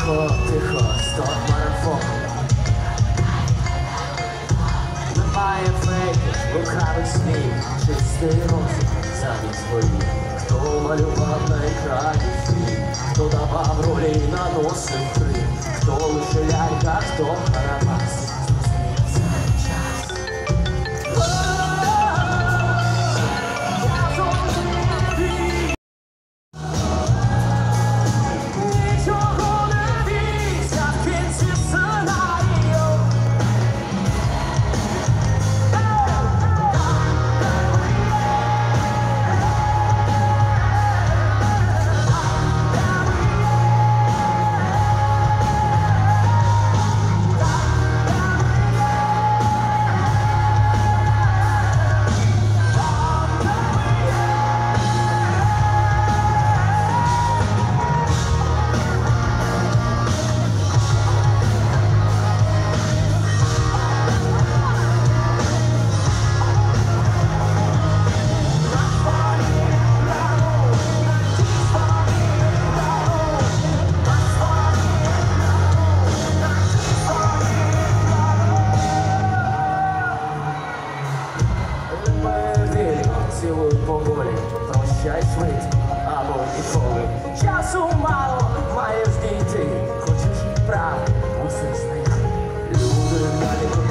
Тихо, тихо, стоп марафон. Немає фейків, лукавих слів, чистий розум замість своїх. Хто малював на екрані світ, хто давав ролі, наносив гри, хто лише лялька, хто карабас. Прощай швидко, або ніколи. Часу мало, маєш дійти. Хочеш правду, мусиш знайти. Люди далі